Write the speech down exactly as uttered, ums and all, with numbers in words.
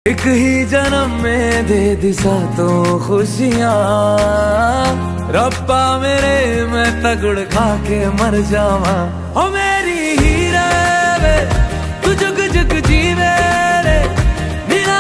एक ही जन्म में दे दिशा तो खुशियाँ, रब्बा मेरे मैं तगड़ खा के मर जावा।